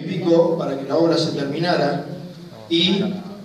y pico para que la obra se terminara y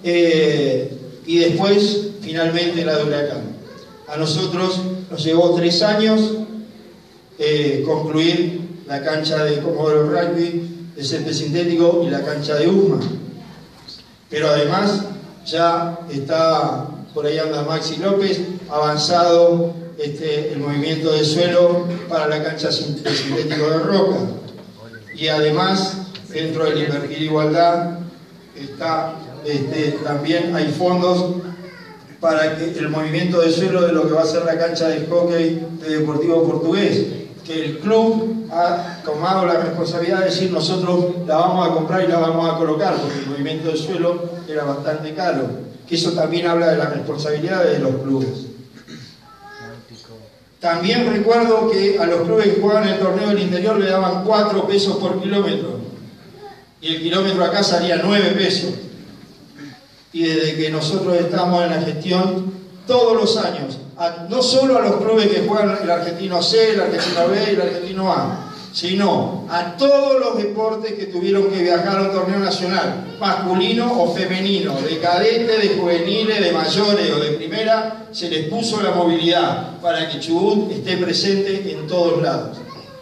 después finalmente la de Huracán. A nosotros nos llevó 3 años concluir la cancha de Comodoro Rugby, de césped sintético y la cancha de USMA. Pero además ya está, por ahí anda Maxi López, avanzado el movimiento de suelo para la cancha sintético de Roca. Y además, dentro del Invertir Igualdad, también hay fondos para que el movimiento de suelo de lo que va a ser la cancha de hockey de Deportivo Portugués, que el club ha tomado la responsabilidad de decir nosotros la vamos a comprar y la vamos a colocar, porque el movimiento de suelo era bastante caro, que eso también habla de la responsabilidad de los clubes. También recuerdo que a los clubes que jugaban el torneo del interior le daban 4 pesos por kilómetro, y el kilómetro acá salía 9 pesos. Y desde que nosotros estamos en la gestión, todos los años, no solo a los clubes que juegan el argentino C, el argentino B y el argentino A, sino a todos los deportes que tuvieron que viajar a un torneo nacional, masculino o femenino, de cadete, de juveniles, de mayores o de primera, se les puso la movilidad para que Chubut esté presente en todos lados.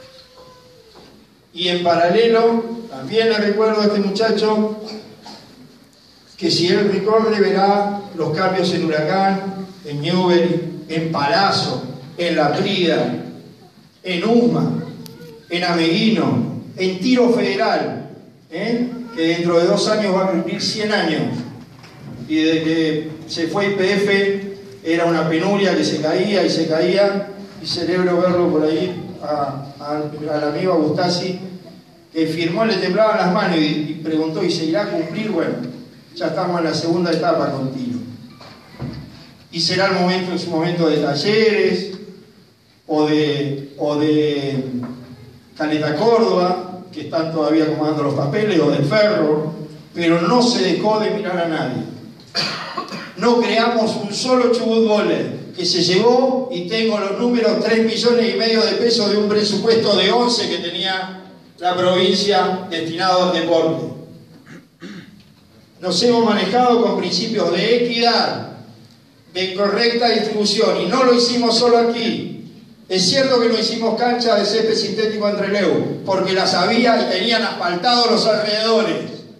Y en paralelo, también le recuerdo a este muchacho que si él recorre verá los cambios en Huracán, en Newbery, en Palazzo, en La Prida, en USMA, en Ameguino, en Tiro Federal, que dentro de 2 años va a cumplir 100 años. Y desde que se fue YPF era una penuria que se caía, y celebro verlo por ahí al amigo Agustasi, que firmó, le temblaban las manos y preguntó, ¿y se irá a cumplir? Bueno, ya estamos en la segunda etapa con Tiro. Y será el momento, en su momento, de Talleres o de Caleta Córdoba, que están todavía acomodando los papeles, o del Ferro, pero no se dejó de mirar a nadie. No creamos un solo Chubut Volley, que se llevó, y tengo los números, 3,5 millones de pesos de un presupuesto de 11 que tenía la provincia destinado al deporte. Nos hemos manejado con principios de equidad, de correcta distribución, y no lo hicimos solo aquí. Es cierto que no hicimos canchas de césped sintético en Trelew, porque las había y tenían asfaltados los alrededores.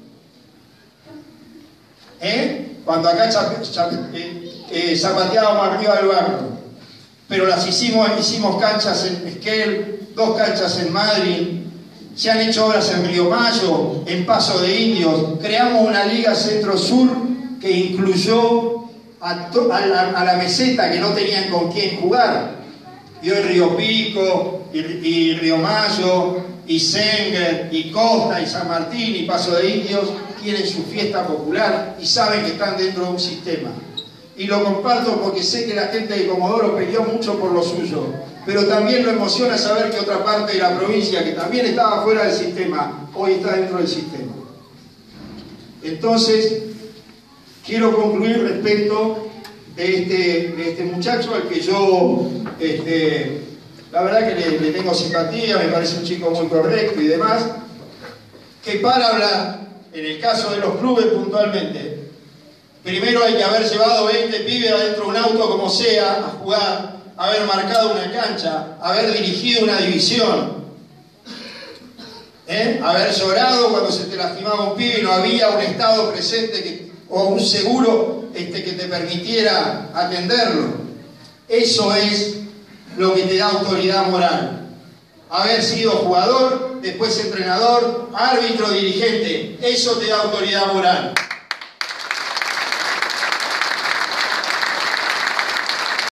Cuando acá zapateábamos arriba del barro. Pero las hicimos canchas en Esquel, 2 canchas en Madrid. Se han hecho obras en Río Mayo, en Paso de Indios. Creamos una liga centro-sur que incluyó a la meseta, que no tenían con quién jugar. Y hoy Río Pico, y Río Mayo, y Senger, y Costa, y San Martín, y Paso de Indios quieren su fiesta popular y saben que están dentro de un sistema. Y lo comparto porque sé que la gente de Comodoro peleó mucho por lo suyo, pero también lo emociona saber que otra parte de la provincia, que también estaba fuera del sistema, hoy está dentro del sistema. Entonces, quiero concluir respecto de este muchacho, al que yo, la verdad que le tengo simpatía, me parece un chico muy correcto y demás, que para hablar, en el caso de los clubes puntualmente, primero hay que haber llevado 20 pibes adentro de un auto como sea a jugar, haber marcado una cancha, haber dirigido una división, haber llorado cuando se te lastimaba un pibe y no había un estado presente o un seguro que te permitiera atenderlo. Eso es lo que te da autoridad moral. Haber sido jugador, después entrenador, árbitro, dirigente, eso te da autoridad moral.